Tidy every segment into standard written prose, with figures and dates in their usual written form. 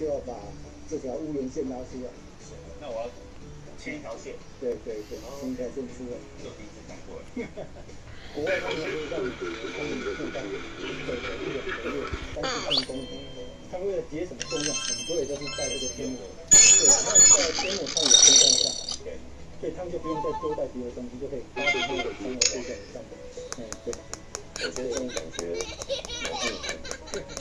就要把这条无源线拉出来。 那我要牵一条线。 对，牵一条线出来。 就第一次看过了。 国外他们会让你负担1个月，30公斤。他们为了节省重量，很多也都是带这个天母。对，那在天母上有空间上。对。所以他们就不用再多带别的东西，就可以把这个天母背在你上面。对。 我觉得这种感觉蛮幸福的。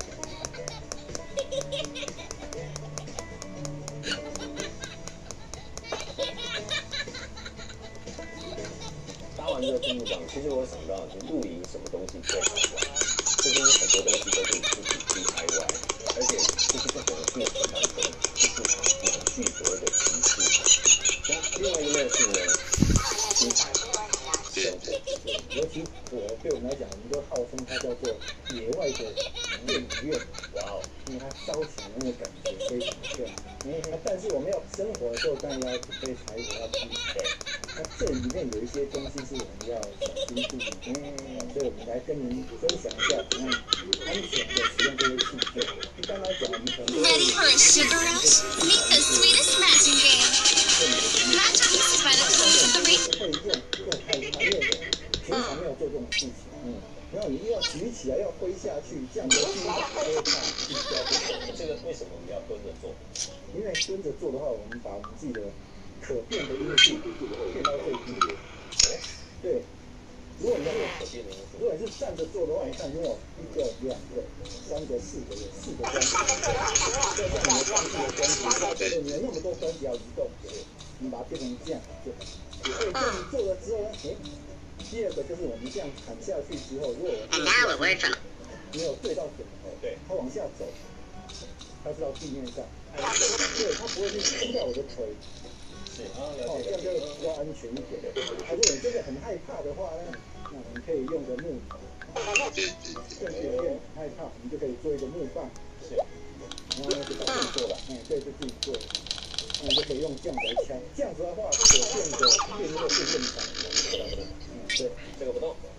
搭完这个天幕帐，其实我想到，就露营什么东西最好玩？就是有很多东西都是你自己DIY，而且就是在整个过程当中，就是很具所谓的仪式感。那另外一个是呢，生活。 尤其对我们来讲，我们都号称它叫做野外的电影院。哇哦，因为它烧起来那个感觉非常漂亮。但是我们要生活的时候，当然要准备柴火要劈。那这里面有一些东西是我们要小心注意。所以我们来跟您分享一下，安全的使用这些器具。一般来讲，我们可能都会。 Ready for a sugar rush? Meet the sweetest matching game. Match pieces by the close of the ring. 会用太因为平常没有做这种事情。然后你又要举起来，要挥下去，这样的技法都会怕去掉。 这个为什么我们要蹲着做？ 因为蹲着做的话，我们把我们自己的可变的因素变到最低。对，如果你是站着做的话，你看如果1个、2个、3个、4个，有4个关节，就像你的上臂的关节，你有那么多关节要移动，你把它变成这样就好。所以这样做了之后呢，第二个就是我们这样砍下去之后，如果没有对到枕头，对，它往下走，它是到地面上，对，它不会去踢到我的腿。这样就比较安全一点。如果你真的很害怕的话呢，那我们可以用个木头。更有点害怕，我们就可以做一个木棒。然后呢就把自己做了，对，就自己做。那就可以用这样来敲，这样子的话，可变的变热会更强。对， 这个不动。